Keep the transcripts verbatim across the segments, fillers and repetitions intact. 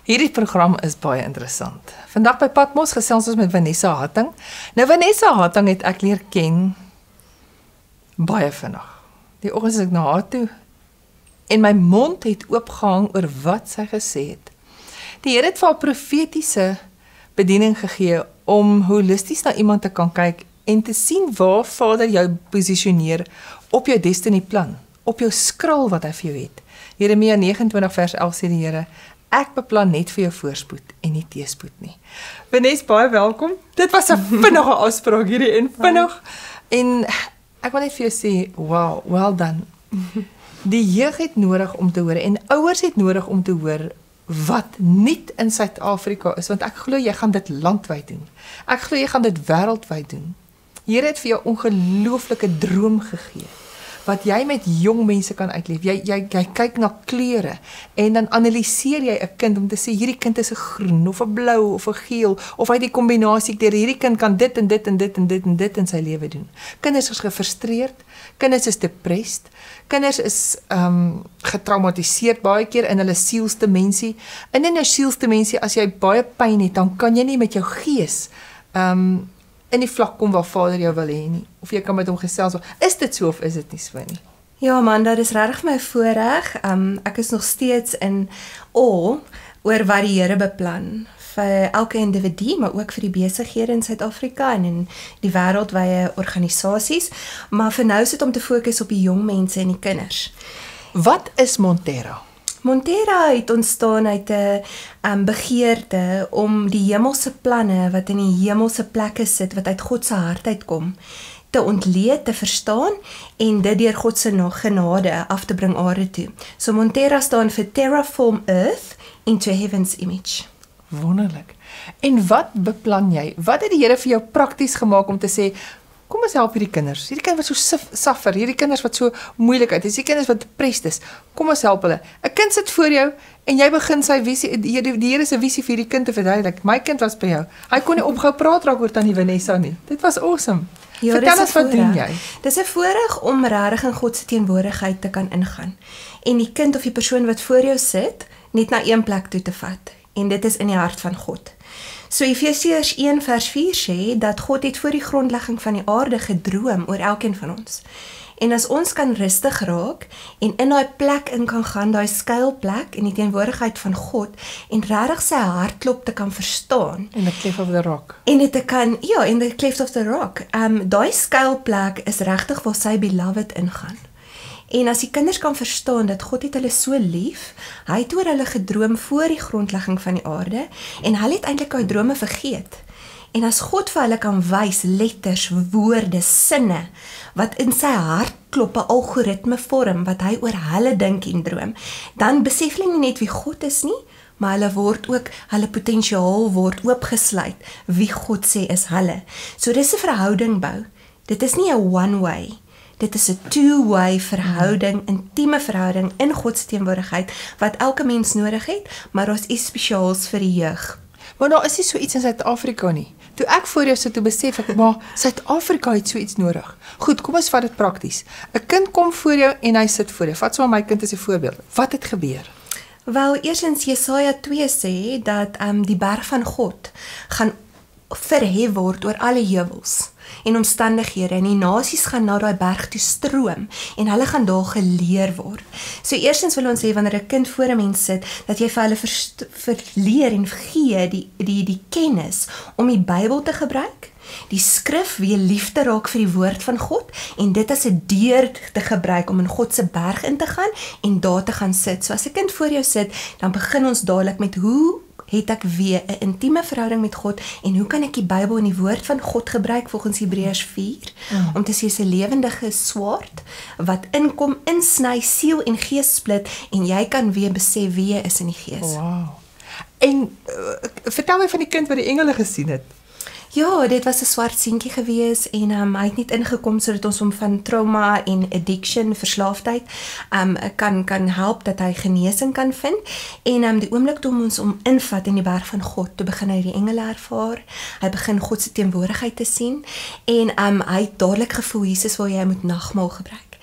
Hierdie program is baie interessant. Vandag by Patmos gesels ons met Vanessa Hatting. Nou Vanessa Hatting het ek leer ken baie vinnig. Die oggend as ek na haar toe en my mond het oopgehang oor wat sy gesê het. Die Here het vir haar profetiese bediening gegee om holisties na iemand te kan kyk en te sien waar Vader jou posisioneer op jou destiny plan, op jou skril wat hy vir jou het. Jeremia nege en twintig vers elf sê die Here, ek beplan net vir jou voorspoed en nie teëspoed nie. Vanessa, baie welkom. Dit was 'n vinnige afspraak hierdie en vinnig. En ek wil net vir jou sê, wow, well done. Die jeug het nodig om te hoor en ouers het nodig om te hoor wat nuut in Suid-Afrika is, want ek glo jy gaan dit landwyd doen. Ek glo jy gaan dit wêreldwyd doen. Here het vir jou ongelooflike droom gegee, wat jy met jong mense kan uitleef. Jy, jy, jy kyk na kleure en dan analiseer jy 'n kind om te sê, hierdie kind is 'n groen, of 'n blou, of 'n geel, of hy die kombinasie, hierdie kind kan dit en dit en dit en dit en dit in sy lewe doen. Kinders is gefrustreerd, kinders is depressed, kinders is um, getraumatiseerd baie keer in hulle sielsdimensie. En in jou sielsdimensie, as jy baie pyn het, dan kan jy nie met jou gees um, in die vlak kom waar Vader jou wil hê nie. Of jy kan met hom gesels. Is dit so of is dit nie so nie? Ja Amanda, dis regtig my voorreg. Um, ek is nog steeds in awe oor wat die Here beplan vir elke individu, maar ook vir die besighede in Suid-Afrika en in die wêreldwye organisasies. Maar vir nou sit om te fokus op die jong mense en die kinders. Wat is Montera? Montera het ontstaan uit 'n um, begeerte om die hemelse planne wat in die hemelse plekke sit, wat uit God se hart uitkom, te ontleed, te verstaan en dit deur God se genade af te bring aarde toe. So Montera staan vir Terraform Earth into Heaven's Image. Wonderlik. En wat beplan jy? Wat het die Here vir jou prakties gemaak om te sê, kom ons help hierdie kinders. Hierdie kinders wat so suffer, hierdie kinders wat so moeilikheid is, hierdie kinders wat depressed is. Kom ons help hulle. 'n Kind sit voor jou en jy begin sy visie, die, die, die Here se visie vir hierdie kind te verduidelik. My kind was by jou. Hy kon nie opgehou praat raak oor tannie Vanessa nie. Dit was awesome. Ja, vertel ons wat doen jy? Dis 'n voorreg om regtig in God se teenwoordigheid te kan ingaan. En die kind of die persoon wat voor jou sit, net na een plek toe te vat. En dit is in die hart van God. So Efesiërs een vers vier sê, dat God het voor die grondlegging van die aarde gedroom oor elkeen van ons. En as ons kan rustig raak, en in daai plek in kan gaan, daai skuilplek, in die teenwoordigheid van God, en regtig sy hartklop te kan verstaan. In the cleft of the rock. En dit te kan, ja, in the cleft of the rock. Um, daai skuilplek is regtig waar sy beloved ingaan. En as die kinders kan verstaan dat God het hulle so lief, hy het oor hulle gedroom voor die grondlegging van die aarde, en hulle het eintlik daai drome vergeet. En as God vir hulle kan wys, letters, woorde, sinne, wat in sy hart klop, 'n algoritme vorm, wat hy oor hulle dink en droom, dan besef hulle nie net wie God is nie, maar hulle word ook, hulle potensiaal word oopgesluit, wie God sê is hulle. So dis 'n verhouding bou. Dit is nie 'n one way. Dit is 'n two-way verhouding, intieme verhouding in God se teenwoordigheid, wat elke mens nodig het, maar ons is spesiaals vir die jeug. Maar daar is nie so iets in Suid-Afrika nie. Toe ek voor jou sit, toe besef ek, maar Suid-Afrika het so iets nodig. Goed, kom ons vat dit prakties. 'n Kind kom voor jou en hy sit voor jou. Vat so my kind as 'n voorbeeld. Wat het gebeur? Wel, eerstens Jesaja twee sê, dat um, die berg van God gaan verhef word oor alle heuwels en omstandighede, en die nasies gaan na daai berg toe stroom, en hulle gaan daar geleer word. So eerstens wil ons sê, wanneer 'n kind voor 'n mens sit, dat jy vir hulle verleer en gee die, die, die kennis om die Bybel te gebruik, die skrif weer lief te raak vir die woord van God, en dit as 'n deur te gebruik om in God se berg in te gaan, en daar te gaan sit. So as 'n kind voor jou sit, dan begin ons dadelik met, hoe het ek weer 'n intieme verhouding met God, en hoe kan ek die Bybel en die woord van God gebruik volgens Hebreërs vier, mm. om te sê, is 'n lewendige swaard, wat inkom, insny, siel en gees split, en jy kan weer besef wie jy is in die gees. Wow. En uh, vertel my van die kind wat die engele gesien het. Ja, dit was 'n swart seentjie gewees, en um, hy het net ingekom sodat ons hom van trauma en addiction, verslaafdheid, um, kan, kan help, dat hy genesing kan vind. En um, die oomblik toe ons hom invat in die berg van God, toe begin hy die engele ervaar, hy begin God se teenwoordigheid te sien, en um, hy het dadelik gevoel, Jesus wil jy moet nagmaal gebruik.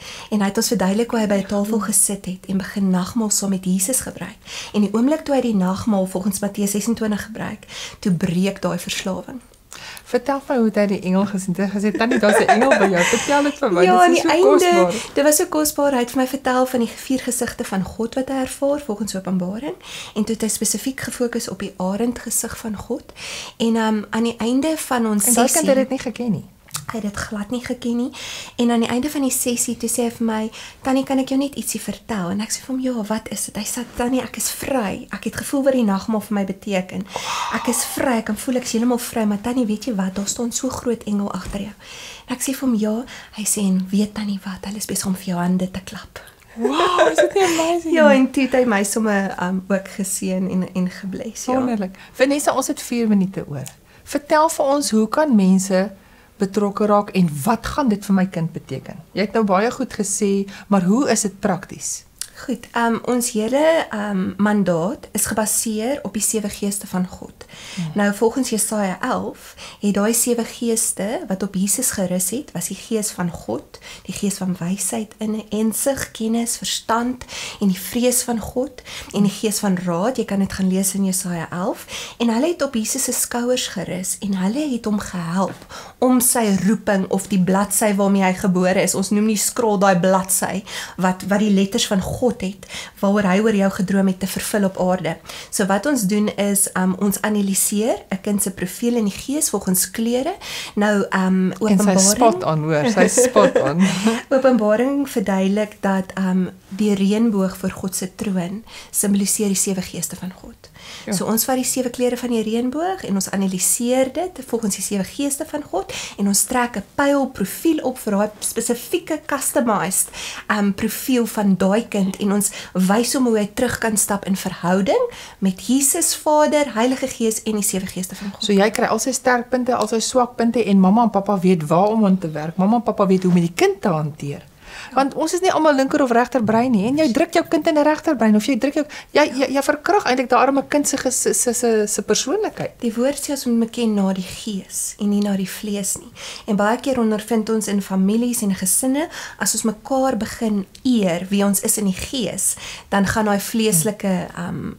En hy het ons verduidelik hoe hy by die tafel gesit het en begin nagmaal saam met Jesus gebruik. En die oomblik toe hy die nagmaal volgens Matteus ses en twintig gebruik, toe breek daai verslawing. Vertel my hoe het hy die engel gesien het. Gesê, Tannie, daar's 'n engel by jou. Vertel dit vir my. Ja, aan dit is die so einde, kosbaar. dit was so kosbaar. Hy het vir my vertel van die vier gesigte van God wat hy ervaar volgens Openbaring. En toe het hy spesifiek gefokus op die arendgesig van God. En um, aan die einde van ons En daai sessie, kind het dit nie geken nie. hy het dit glad nie geken nie. En aan die einde van die sessie, toe sê hy vir my, Tannie, kan ek jou net ietsie vertel? En ek sê vir hom, ja, wat is dit? Hy sê, Tannie, ek is vry. Ek het gevoel wat die nagmaal vir my beteken. Ek is vry, ek kan voel ek is heeltemal vry, maar Tannie, weet jy wat? Daar staan so groot engel agter jou. En ek sê vir hom, ja. Hy sê, en weet Tannie wat? Hulle is besig om vir jou hande te klap. Wow, is dit nie amazing? Ja, en toe het hy my sommer um, ook geseën en, en gebless, ja. Wonderlik. Vanessa, ons het vier minute oor. Vertel vir ons, hoe kan mense betrokke raak en wat gaan dit vir my kind beteken? Jy het nou baie goed gesê, maar hoe is dit prakties? Goed, um, ons hele um, mandaat is gebaseer op die sewe geeste van God. Hmm. Nou volgens Jesaja elf het daai sewe geeste wat op Jesus gerus het, was die gees van God, die gees van wysheid, insig, kennis, verstand en die vrees van God en die gees van raad. Jy kan dit gaan lees in Jesaja elf. En hulle het op Jesus se skouers gerus en hulle het hom gehelp om sy roeping of die bladsy waarmee hy gebore is. Ons noem die scroll daai bladsy wat wat die letters van God het, waaroor hy oor jou gedroom het te vervul op aarde. So wat ons doen is, um, ons analiseer 'n kind se profiel in die gees volgens kleure. Nou, um, Openbaring... En sy spot on, hoor, sy spot on. Openbaring verduidelik dat um, die reënboog voor God se troon simboliseer die sewe geeste van God. Ja. So ons vat die sewe kleure van die reënboog en ons analiseer dit volgens die sewe geeste van God en ons trek 'n pyl profiel op vir daai spesifieke customized um, profiel van daai kind en ons wys hom hoe hy terug kan stap in verhouding met Jesus Vader, Heilige Gees en die sewe geeste van God. So jy kry al sy sterkpunte, al sy swakpunte en mamma en pappa weet waar om aan te werk. Mamma en pappa weet hoe om die kind te hanteer. Want ons is nie almal linker of regterbrein nie en jy druk jou kind in 'n regterbrein of jy druk jou jy jy, jy verkrag eintlik daai arme kind se se se se persoonlikheid. Die woord sê ons moet meken na die gees en nie na die vlees nie. En baie keer ondervind ons in families en gesinne as ons mekaar begin eer wie ons is in die gees, dan gaan daai vleeslike um,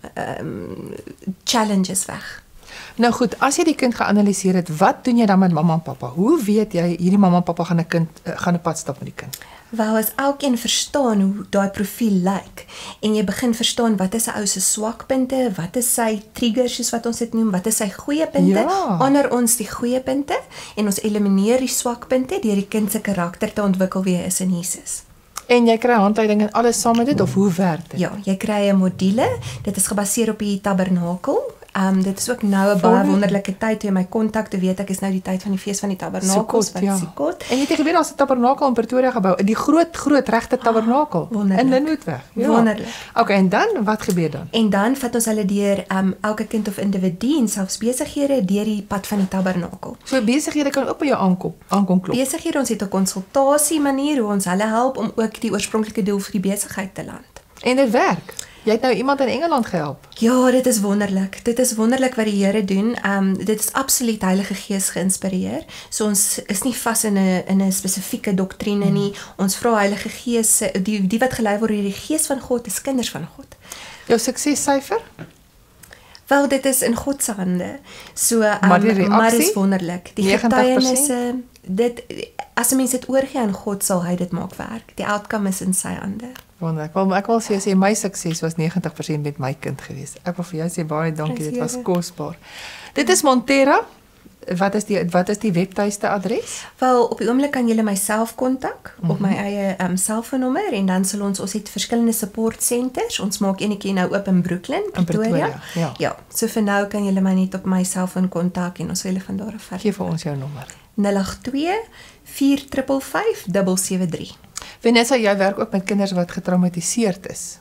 um challenges weg. Nou goed, as jy die kind geanalyseer het, wat doen jy dan met mamma en pappa? Hoe weet jy hierdie mamma en pappa gaan 'n kind uh, gaan 'n pad stap met die kind? Wel, as elkeen verstaan hoe daai profiel lyk en jy begin verstaan wat is 'n ou se swakpunte, wat is sy triggers soos wat ons dit noem, wat is sy goeie punte, ja. Onder ons die goeie punte en ons elimineer die swakpunte deur die kind se karakter te ontwikkel wie hy is in Jesus. En jy kry handleiding en alles saam met dit of hoe werk dit? Ja, jy kry 'n module, dit is gebaseer op die tabernakel. Um, dit is ook nou 'n baie wonderlike tyd toe jy my kontak te weet ek is nou die tyd van die fees van die tabernakels wat ja. Sukkot. En jy het geweet daar's 'n tabernakel in Pretoria gebou, die groot groot regte tabernakel oh, in Linwoodweg. Ja. Wonderlik. Okay, en dan wat gebeur dan? En dan vat ons hulle deur um, elke kind of individu en selfs besighede deur die pad van die tabernakel. So besighede kan ook by jou aankom, aankom klop. Besighede, ons het 'n konsultasie manier hoe ons hulle help om ook die oorspronklike doel vir die besigheid te land. En dit werk. Jy het nou iemand in Engeland gehelp. Ja, dit is wonderlik. Dit is wonderlik wat die Here doen. Um dit is absoluut Heilige Gees geïnspireer. So ons is nie vas in 'n in 'n spesifieke doktrine nie. Hmm. Ons vra Heilige Gees, die die wat gelei word deur die Gees van God, is kinders van God. Jou suksessyfer? Wel, dit is in God se hande. So um, maar die reaksie, maar is wonderlik. Die getuienisse, dit as 'n mens dit oorgee aan God, sal hy dit maak werk. Die outcome is in sy hande. Wonderlik. Wel, ek wil sê, sê my sukses was negentig persent met my kind geweest. Ek wil vir jou sê baie dankie, dit was kosbaar. Dit is Montera. Wat is die wat is die webtuiste adres? Wel, op die oomblik kan julle myself kontak mm-hmm. op my eie um, selfoonnommer en dan sal ons ons het verskillende support centers. Ons maak enetjie nou oop in Brooklyn, Pretoria. Pretoria ja. ja, so vir nou kan julle my net op my selfoon kontak en ons wil julle van daar af verder. Gee vir ons jou nommer. nul agt twee vier vyf vyf vyf sewe drie. Vanessa, jy werk ook met kinders wat getraumatiseerd is.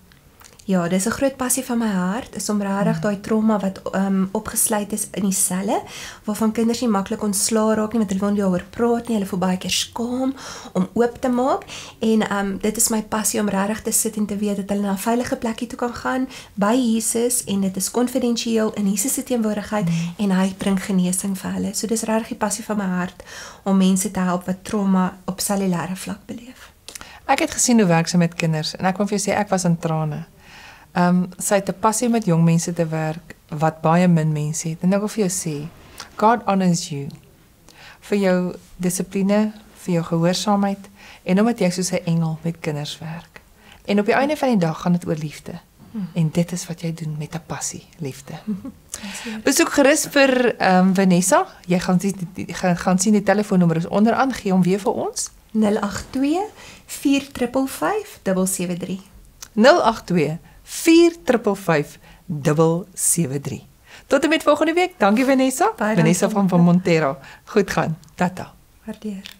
Ja, dis 'n groot passie van my hart, is om regtig daai trauma wat um, opgesluit is in die selle, waarvan kinders nie maklik ontslaa raak nie, want hulle wil nie daaroor praat nie, hulle voel baie keer skaam om oop te maak, en um, dit is my passie om regtig te sit en te weet dat hulle na 'n veilige plekkie toe kan gaan, by Jesus, en dit is konfidensieel in Jesus se teenwoordigheid, mm. en hy bring genesing vir hulle. So dis regtig die passie van my hart, om mense te help wat trauma op cellulêre vlak beleef. Ek het gesien hoe werk sy met kinders en ek wil vir jou sê ek was in trane. Um, sy het 'n passie met jong mense te werk wat baie min mense het. En ek wil vir jou sê, God honors you vir jou dissipline, vir jou gehoorsaamheid en omdat jy soos 'n engel met kinders werk. En op die einde van die dag gaan dit oor liefde. Hmm. En dit is wat jy doen met 'n passie, liefde. Besoek gerus vir um, Vanessa. Jy gaan sien die, gaan, gaan sien die telefoonnommer is onderaan, gee hom weer vir ons. nul agt twee vier vyf vyf vyf sewe drie. nul agt twee vier vyf vyf vyf sewe drie. Tot en met volgende week. Dankie Vanessa. Baie Vanessa dankie. van van Montero. Goed gaan. Tata. Waardeer.